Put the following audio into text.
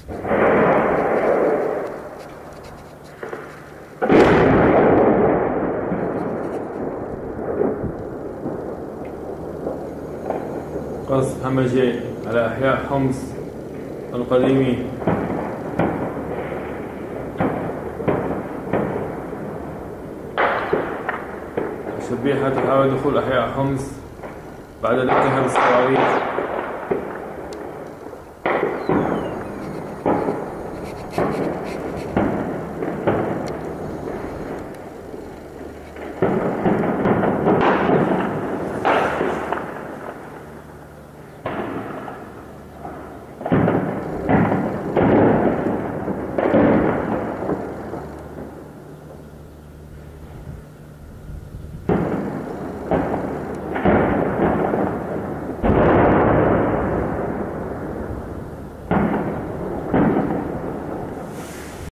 قصف همجي على أحياء حمص القديمين. الشبيحة تحاول دخول أحياء حمص بعد الانتهاء بالصواريخ